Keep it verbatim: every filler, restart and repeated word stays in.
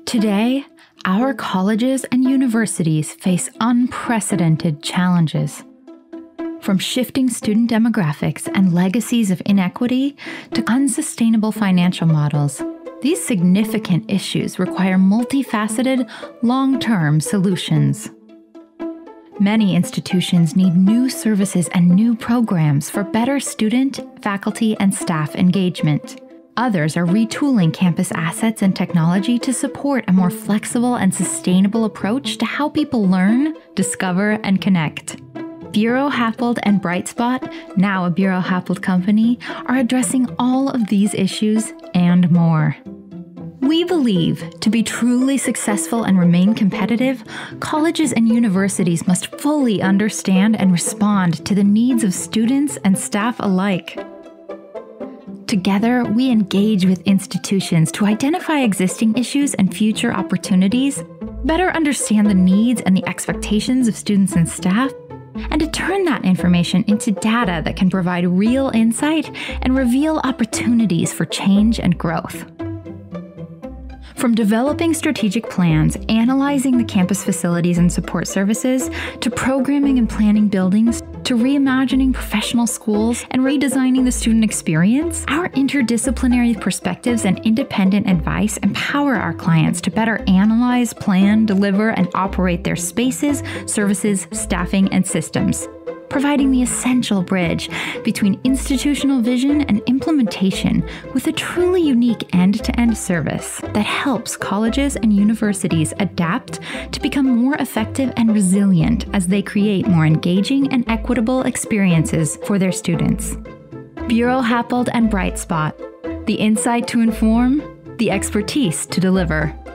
Today, our colleges and universities face unprecedented challenges. From shifting student demographics and legacies of inequity to unsustainable financial models, these significant issues require multifaceted, long-term solutions. Many institutions need new services and new programs for better student, faculty, and staff engagement. Others are retooling campus assets and technology to support a more flexible and sustainable approach to how people learn, discover, and connect. Buro Happold and Brightspot, now a Buro Happold company, are addressing all of these issues and more. We believe to be truly successful and remain competitive, colleges and universities must fully understand and respond to the needs of students and staff alike. Together, we engage with institutions to identify existing issues and future opportunities, better understand the needs and the expectations of students and staff, and to turn that information into data that can provide real insight and reveal opportunities for change and growth. From developing strategic plans, analyzing the campus facilities and support services, to programming and planning buildings, to reimagining professional schools and redesigning the student experience, our interdisciplinary perspectives and independent advice empower our clients to better analyze, plan, deliver, and operate their spaces, services, staffing, and systems, providing the essential bridge between institutional vision and implementation with a truly unique end-to-end service that helps colleges and universities adapt to become more effective and resilient as they create more engaging and equitable experiences for their students. Buro Happold and Brightspot, the insight to inform, the expertise to deliver.